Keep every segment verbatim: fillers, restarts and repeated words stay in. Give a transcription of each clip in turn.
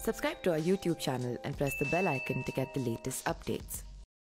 Subscribe to our YouTube channel and press the bell icon to get the latest updates.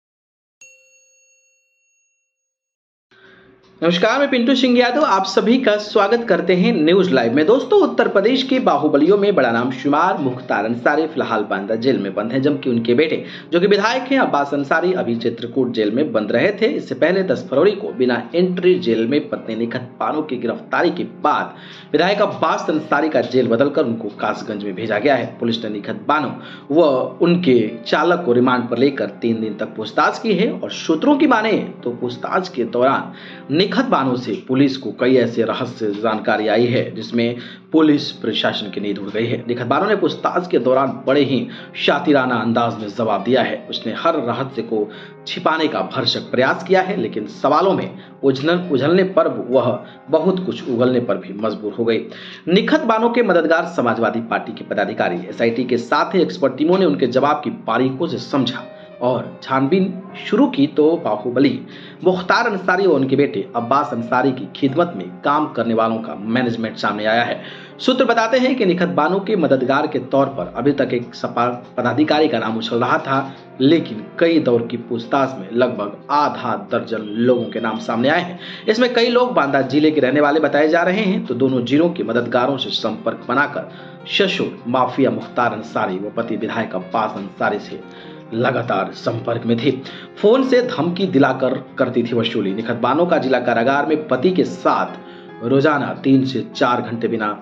नमस्कार, मैं पिंटू सिंह यादव आप सभी का स्वागत करते हैं न्यूज लाइव में। दोस्तों, उत्तर प्रदेश के बाहुबलियों में बड़ा नाम शुमार मुख्तार अंसारी फिलहाल बांदा जेल में बंद हैं, जबकि उनके बेटे जो कि विधायक हैं अब्बास अंसारी अभी चित्रकूट जेल में बंद रहे थे। इससे पहले दस फरवरी को बिना एंट्री जेल में पत्नी निखत बानो की गिरफ्तारी के बाद विधायक अब्बास अंसारी का जेल बदलकर उनको कासगंज में भेजा गया है। पुलिस ने निखत बानो व उनके चालक को रिमांड पर लेकर तीन दिन तक पूछताछ की है और सूत्रों की माने तो पूछताछ के दौरान निखत बानो से पुलिस को कई ऐसे रहस्य जानकारी आई है जिसमें पुलिस प्रशासन की नींद उड़ गई है। निखत बानो ने पूछताछ के दौरान बड़े ही शातिराना अंदाज में जवाब दिया है। उसने हर रहस्य को छिपाने का भरसक प्रयास किया है, लेकिन सवालों में उलझन उझलने पर वह बहुत कुछ उगलने पर भी मजबूर हो गई। निखत बानो के मददगार समाजवादी पार्टी के पदाधिकारी, एसआईटी के साथ ही एक्सपर्ट टीमों ने उनके जवाब की बारीकों से समझा और छानबीन शुरू की तो बाहुबली मुख्तार अंसारी और उनके बेटे अब्बास अंसारी की खिदमत में काम करने वालों का मैनेजमेंट सामने आया है। सूत्र बताते हैं कि निखत बानो के मददगार के तौर पर अभी तक एक सपा पदाधिकारी का नाम उछल रहा था, लेकिन कई दौर की पूछताछ में लगभग आधा दर्जन लोगों के नाम सामने आए हैं। इसमें कई लोग बांदा जिले के रहने वाले बताए जा रहे हैं, तो दोनों जिलों के मददगारों से संपर्क बनाकर ससुर माफिया मुख्तार अंसारी व पति विधायक अब्बास अंसारी से लगातार संपर्क में थे। फोन से धमकी दिलाकर करती थी वसूली। निखत बानो का जिला कारागार में पति के साथ रोजाना तीन से चार घंटे बिना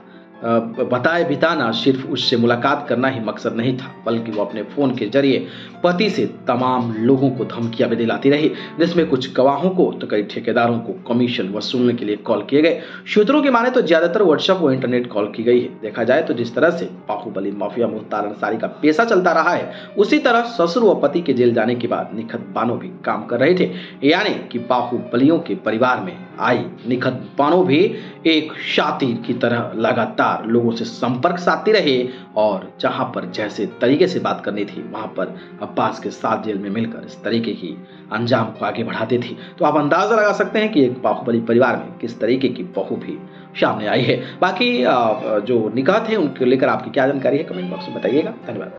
बताए बिताना सिर्फ उससे मुलाकात करना ही मकसद नहीं था, बल्कि वो अपने फोन के जरिए पति से तमाम लोगों को धमकियां भी दिलाती रही, जिसमें कुछ गवाहों को तो कई ठेकेदारों को कमीशन वसूलने के लिए कॉल किए गए। सूत्रों की माने तो ज्यादातर व्हाट्सएप व इंटरनेट कॉल की गई है। देखा जाए तो जिस तरह से बाहुबली माफिया मुख्तार अंसारी का पेशा चलता रहा है, उसी तरह ससुर व पति के जेल जाने के बाद निखत बानो भी काम कर रहे थे, यानी कि बाहुबलियों के परिवार में आई निखत बानो भी एक शातिर की तरह लगातार लोगों से संपर्क साधती रहे और जहां पर जैसे तरीके से बात करनी थी वहां पर अब्बास के साथ जेल में मिलकर इस तरीके की अंजाम को आगे बढ़ाती थी। तो आप अंदाजा लगा सकते हैं कि एक बाहुबली परिवार में किस तरीके की बहू भी सामने आई है। बाकी जो निकाह थे उनके लेकर आपकी क्या जानकारी है, कमेंट बॉक्स में बताइएगा। धन्यवाद।